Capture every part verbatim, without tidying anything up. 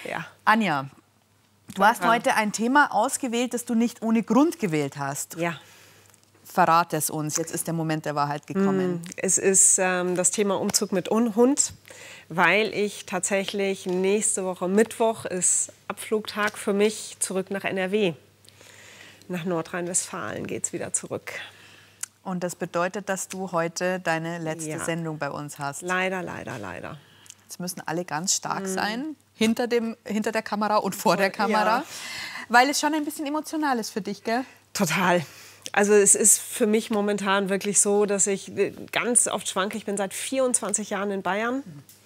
Ja. Anja, du hast heute ein Thema ausgewählt, das du nicht ohne Grund gewählt hast. Ja. Verrate es uns, jetzt ist der Moment der Wahrheit gekommen. Es ist ähm, das Thema Umzug mit Hund, weil ich tatsächlich nächste Woche Mittwoch ist Abflugtag für mich zurück nach N R W. Nach Nordrhein-Westfalen geht es wieder zurück. Und das bedeutet, dass du heute deine letzte Ja. Sendung bei uns hast. Leider, leider, leider. Jetzt müssen alle ganz stark sein, hinter, dem, hinter der Kamera und vor der Kamera. Ja. Weil es schon ein bisschen emotional ist für dich, gell? Total. Also es ist für mich momentan wirklich so, dass ich ganz oft schwanke. Ich bin seit vierundzwanzig Jahren in Bayern.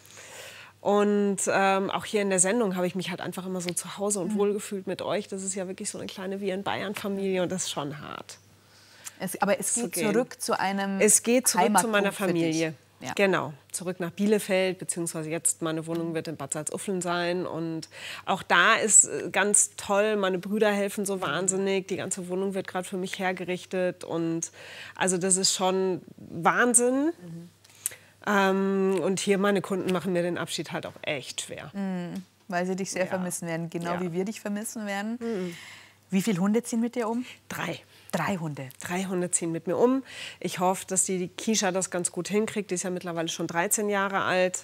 Und ähm, auch hier in der Sendung habe ich mich halt einfach immer so zu Hause und wohlgefühlt mit euch. Das ist ja wirklich so eine kleine wie in Bayern-Familie und das ist schon hart. Es, aber es geht zu zurück zu einem Es geht zurück zu Heimatpunkt meiner für dich. Familie. Ja. Genau, zurück nach Bielefeld, beziehungsweise jetzt meine Wohnung wird in Bad Salzuflen sein. Und auch da ist äh, ganz toll, meine Brüder helfen so wahnsinnig. Die ganze Wohnung wird gerade für mich hergerichtet. Und also das ist schon Wahnsinn. Mhm. Ähm, und hier meine Kunden machen mir den Abschied halt auch echt schwer. Mhm. Weil sie dich sehr Ja. vermissen werden, genau Ja. wie wir dich vermissen werden. Mhm. Wie viele Hunde ziehen mit dir um? Drei. Drei Hunde. Drei Hunde ziehen mit mir um. Ich hoffe, dass die, die Kisha das ganz gut hinkriegt. Die ist ja mittlerweile schon dreizehn Jahre alt.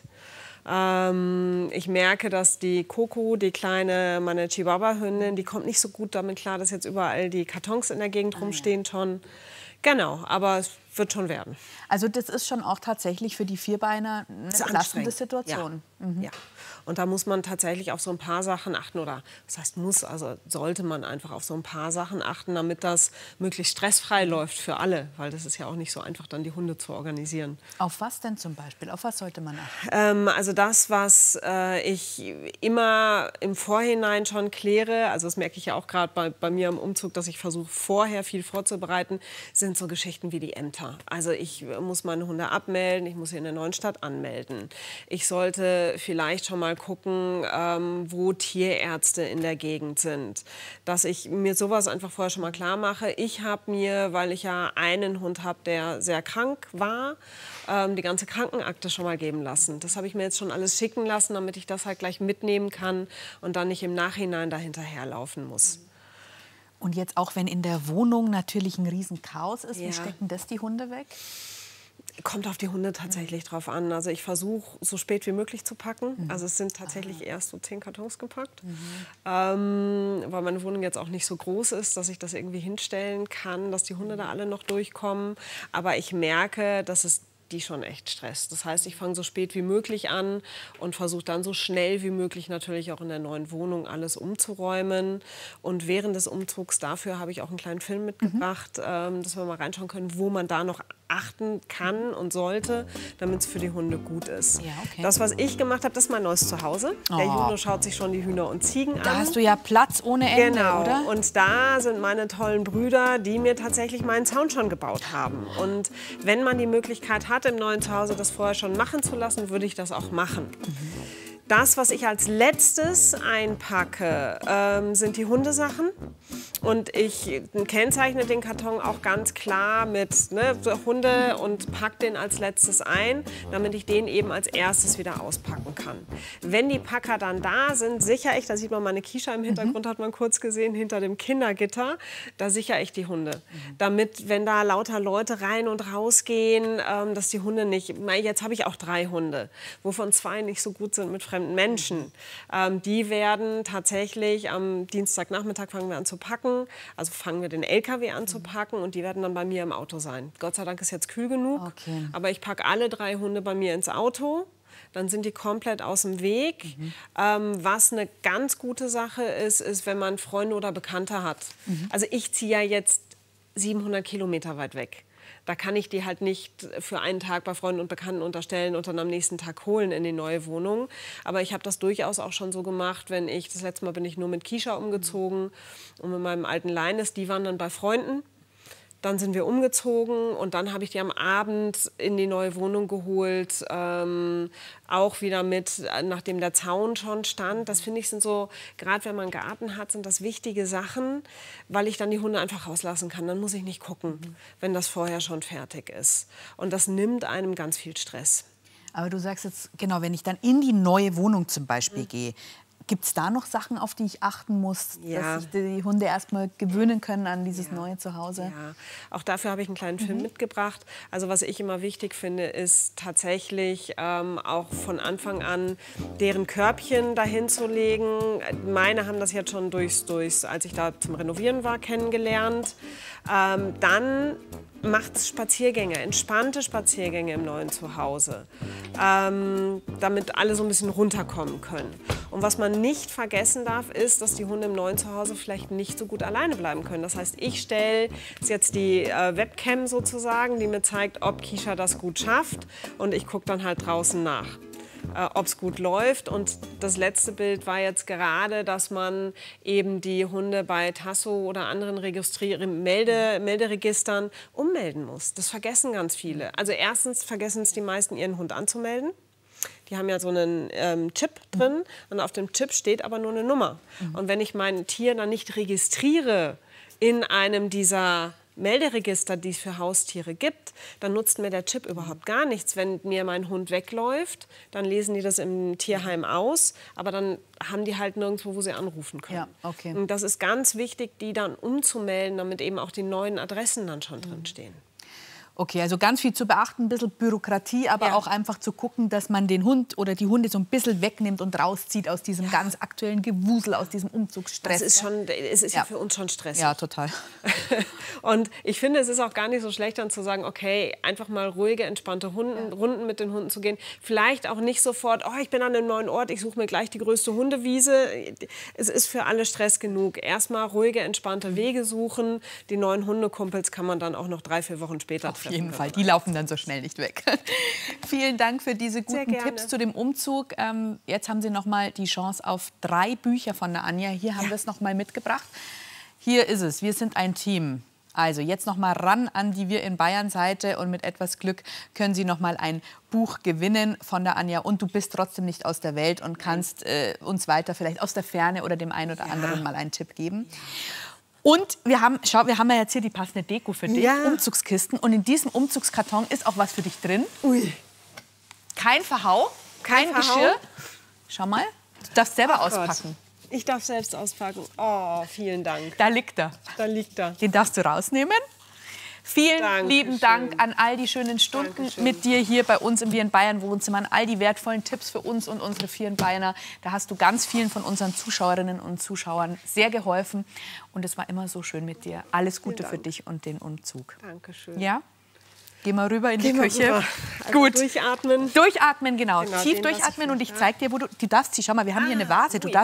Ähm, ich merke, dass die Coco, die kleine, meine Chihuahua-Hündin, die kommt nicht so gut damit klar, dass jetzt überall die Kartons in der Gegend rumstehen schon. Genau, aber es wird schon werden. Also das ist schon auch tatsächlich für die Vierbeiner eine Das ist belastende anstrengend. Situation. Ja. Ja. Und da muss man tatsächlich auf so ein paar Sachen achten. Oder das heißt muss, also sollte man einfach auf so ein paar Sachen achten, damit das möglichst stressfrei läuft für alle. Weil das ist ja auch nicht so einfach, dann die Hunde zu organisieren. Auf was denn zum Beispiel? Auf was sollte man achten? Ähm, also das, was äh, ich immer im Vorhinein schon kläre, also das merke ich ja auch gerade bei, bei mir im Umzug, dass ich versuche, vorher viel vorzubereiten, sind so Geschichten wie die Ämter. Also ich muss meine Hunde abmelden, ich muss sie in der neuen Stadt anmelden. Ich sollte vielleicht schon mal gucken, ähm, wo Tierärzte in der Gegend sind. Dass ich mir sowas einfach vorher schon mal klar mache. Ich habe mir, weil ich ja einen Hund habe, der sehr krank war, ähm, die ganze Krankenakte schon mal geben lassen. Das habe ich mir jetzt schon alles schicken lassen, damit ich das halt gleich mitnehmen kann und dann nicht im Nachhinein dahinterherlaufen muss. Und jetzt auch, wenn in der Wohnung natürlich ein Riesenchaos ist, Ja. wie stecken das die Hunde weg? Kommt auf die Hunde tatsächlich drauf an. Also ich versuche, so spät wie möglich zu packen. Mhm. Also es sind tatsächlich Aha. erst so zehn Kartons gepackt. Mhm. Ähm, weil meine Wohnung jetzt auch nicht so groß ist, dass ich das irgendwie hinstellen kann, dass die Hunde da alle noch durchkommen. Aber ich merke, dass es die schon echt stresst. Das heißt, ich fange so spät wie möglich an und versuche dann so schnell wie möglich natürlich auch in der neuen Wohnung alles umzuräumen. Und während des Umzugs dafür habe ich auch einen kleinen Film mitgebracht, mhm. ähm, dass wir mal reinschauen können, wo man da noch achten kann und sollte, damit es für die Hunde gut ist. Ja, okay. Das, was ich gemacht habe, das ist mein neues Zuhause. Oh. Der Juno schaut sich schon die Hühner und Ziegen Da an. hast du ja Platz ohne Ende, Genau. oder? Und da sind meine tollen Brüder, die mir tatsächlich meinen Zaun schon gebaut haben. Und wenn man die Möglichkeit hat, im neuen Zuhause das vorher schon machen zu lassen, würde ich das auch machen. Mhm. Das, was ich als letztes einpacke, ähm, sind die Hundesachen. Und ich kennzeichne den Karton auch ganz klar mit ne, Hunde und packe den als letztes ein, damit ich den eben als erstes wieder auspacken kann. Wenn die Packer dann da sind, sichere ich, da sieht man meine Kisha im Hintergrund, mhm. hat man kurz gesehen, hinter dem Kindergitter, da sichere ich die Hunde. Mhm. Damit, wenn da lauter Leute rein und rausgehen, ähm, dass die Hunde nicht, jetzt habe ich auch drei Hunde, wovon zwei nicht so gut sind mit fremden Menschen. Ähm, die werden tatsächlich am Dienstagnachmittag fangen wir an zu packen. Also fangen wir den L K W an zu packen und die werden dann bei mir im Auto sein. Gott sei Dank ist jetzt kühl genug, okay. aber ich packe alle drei Hunde bei mir ins Auto. Dann sind die komplett aus dem Weg. Mhm. Ähm, was eine ganz gute Sache ist, ist, wenn man Freunde oder Bekannte hat. Mhm. Also ich ziehe ja jetzt siebenhundert Kilometer weit weg. Da kann ich die halt nicht für einen Tag bei Freunden und Bekannten unterstellen und dann am nächsten Tag holen in die neue Wohnung. Aber ich habe das durchaus auch schon so gemacht, wenn ich, das letzte Mal bin ich nur mit Kisha umgezogen und mit meinem alten Leines, die waren dann bei Freunden. Dann sind wir umgezogen und dann habe ich die am Abend in die neue Wohnung geholt, ähm, auch wieder mit, nachdem der Zaun schon stand. Das finde ich sind so, gerade wenn man einen Garten hat, sind das wichtige Sachen, weil ich dann die Hunde einfach rauslassen kann. Dann muss ich nicht gucken, mhm. wenn das vorher schon fertig ist. Und das nimmt einem ganz viel Stress. Aber du sagst jetzt, genau, wenn ich dann in die neue Wohnung zum Beispiel mhm. gehe, Gibt es da noch Sachen, auf die ich achten muss, Ja. dass sich die Hunde erstmal gewöhnen können an dieses ja. neue Zuhause? Ja. Auch dafür habe ich einen kleinen Film mhm. mitgebracht. Also was ich immer wichtig finde, ist tatsächlich ähm, auch von Anfang an deren Körbchen dahin zu legen. Meine haben das jetzt schon durchs, durchs als ich da zum Renovieren war, kennengelernt. Ähm, dann macht Spaziergänge, entspannte Spaziergänge im neuen Zuhause, ähm, damit alle so ein bisschen runterkommen können. Und was man nicht vergessen darf, ist, dass die Hunde im neuen Zuhause vielleicht nicht so gut alleine bleiben können. Das heißt, ich stelle jetzt die äh, Webcam sozusagen, die mir zeigt, ob Keisha das gut schafft, und ich gucke dann halt draußen nach, Äh, ob es gut läuft. Und das letzte Bild war jetzt gerade, dass man eben die Hunde bei Tasso oder anderen Registri- Melde Melderegistern ummelden muss. Das vergessen ganz viele. Also erstens vergessen es die meisten, ihren Hund anzumelden. Die haben ja so einen ähm, Chip drin, und auf dem Chip steht aber nur eine Nummer. Mhm. Und wenn ich mein Tier dann nicht registriere in einem dieser Melderegister, die es für Haustiere gibt, dann nutzt mir der Chip überhaupt gar nichts. Wenn mir mein Hund wegläuft, dann lesen die das im Tierheim aus, aber dann haben die halt nirgendwo, wo sie anrufen können. Ja, okay. Und das ist ganz wichtig, die dann umzumelden, damit eben auch die neuen Adressen dann schon drin stehen. Okay, also ganz viel zu beachten, ein bisschen Bürokratie, aber Ja. auch einfach zu gucken, dass man den Hund oder die Hunde so ein bisschen wegnimmt und rauszieht aus diesem ja. ganz aktuellen Gewusel, aus diesem Umzugsstress. Das ist schon, es ist ja. ja für uns schon stressig. Ja, total. Und ich finde, es ist auch gar nicht so schlecht, dann zu sagen, okay, einfach mal ruhige, entspannte Hunden, ja. Runden mit den Hunden zu gehen. Vielleicht auch nicht sofort, oh, ich bin an einem neuen Ort, ich suche mir gleich die größte Hundewiese. Es ist für alle Stress genug. Erstmal ruhige, entspannte Wege suchen. Die neuen Hundekumpels kann man dann auch noch drei, vier Wochen später treffen. Auf jeden Fall, die laufen dann so schnell nicht weg. Vielen Dank für diese guten Tipps zu dem Umzug. Ähm, jetzt haben Sie noch mal die Chance auf drei Bücher von der Anja. Hier haben ja. wir es noch mal mitgebracht. Hier ist es. Wir sind ein Team. Also jetzt noch mal ran an die Wir in Bayern Seite, und mit etwas Glück können Sie noch mal ein Buch gewinnen von der Anja. Und du bist trotzdem nicht aus der Welt und kannst äh, uns weiter vielleicht aus der Ferne oder dem einen oder ja. anderen mal einen Tipp geben. Ja. Und wir haben, schau, wir haben ja jetzt hier die passende Deko für dich, ja. Umzugskisten. Und in diesem Umzugskarton ist auch was für dich drin. Ui. Kein Verhau, kein, kein Verhau. Geschirr. Schau mal, du darfst selber oh auspacken. Gott. Ich darf selbst auspacken. Oh, vielen Dank. Da liegt er. Da liegt er. Den darfst du rausnehmen. Vielen Dankeschön. lieben Dank an all die schönen Stunden Dankeschön. mit dir hier bei uns im Wir in Bayern Wohnzimmer, an all die wertvollen Tipps für uns und unsere Wir in Bayerner. Da hast du ganz vielen von unseren Zuschauerinnen und Zuschauern sehr geholfen. Und es war immer so schön mit dir. Alles Gute für dich und den Umzug. Dankeschön. Ja? Geh mal rüber in Gehen die Küche. Also Gut. Durchatmen. Durchatmen, genau. genau Tief durchatmen, und ich zeig dir, wo du... Du darfst sie, schau mal, wir haben ah, hier eine Vase. Du darfst